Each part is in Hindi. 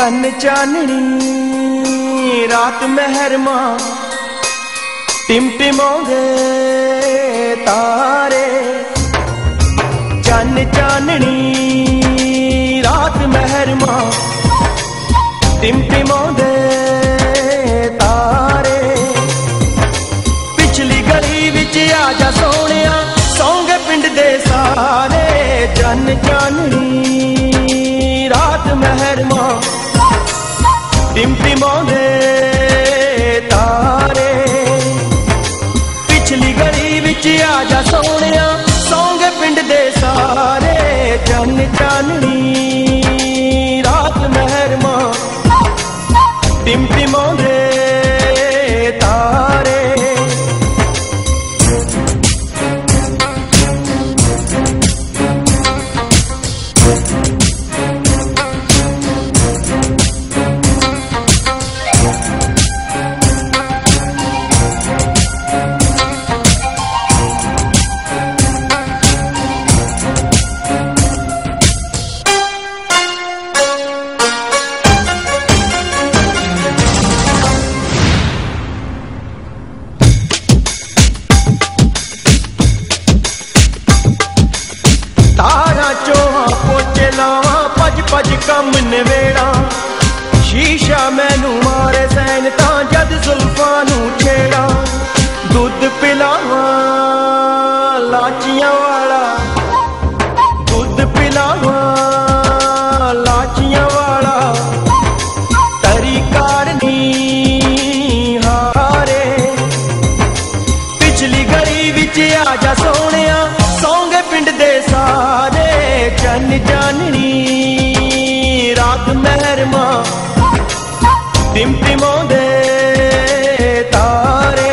चन्न चाननी रात महरमा टिमटिमाउंदे तारे। चन्न चाननी रात महरमा टिमटिमाउंदे तारे। पिछली गली विच आजा सोहणिया सौंगे पिंड दे सारे। चन्न चाननी रात महरमा टिमटिमाउंदे तारे। पिछली गली विच आजा सोहणिया सौंगे पिंड दे सारे। चन्न चाननी रात महरमा टिमटिमाउंदे तारे। भज कम नवेड़ा शीशा मैनू मारे सैन तां जद जुल्फां नू छेड़ा। दुध पिलावा लाचियां वाला दुध पिलावा लाचियां वाला। तरी कारनी हारे पिछली गली विच आजा सोहणिया सौंगे पिंड दे सारे। चन्न चाननी रात महरमा टिमटिमाउंदे तारे।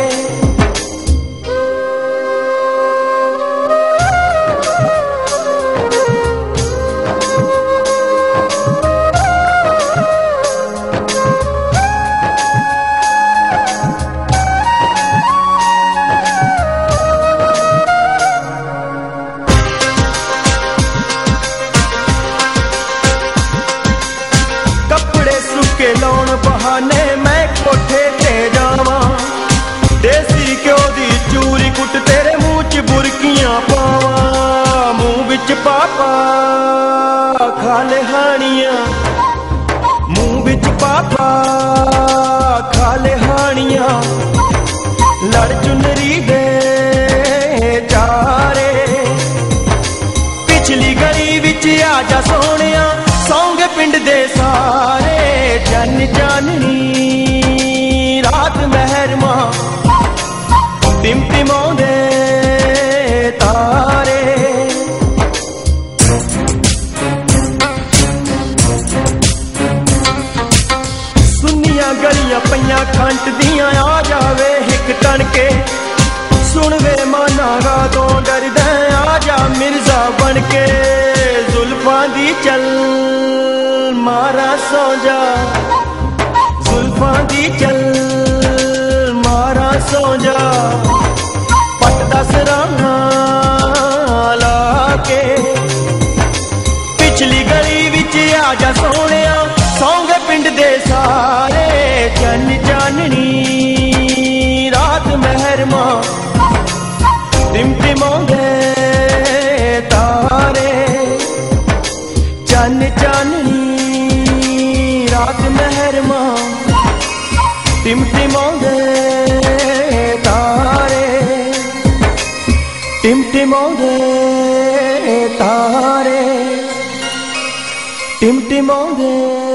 लाउण बहाने मैं कोठे ते जावा। देसी घ्यो दी चूरी कुट तेरे मुंह च बुरकियां पावा। मुंह विच पापा खाले हानियां मुंह विच पापा खाले हानियां। लड़ चुनरी दे चारे पिछली गली विच आजा सोहणिया सौंगे पिंड दे सारे। चन्न चाननी रात महरमा टिमटिमाउंदे तारे। सुनिया गलियां पईयां खंट दियां आ जावे हिक टन के। सुन वे माना रातों डरदे आजा मिर्जा बन के। जुल्फां दी चल मारा सौ जा जुल्फां दी चल मारा सौ जा। पट दस राना ला के पिछली गली विच आजा सोहणिया सौंगे पिंड दे सारे। चन्न चाननी रात महरमा टिमटिमाउंदे तारे। चन्न चाननी रात महरमा टिमटिमाउंदे तारे। टिमटिमाउंदे तारे टिमटिमाउंदे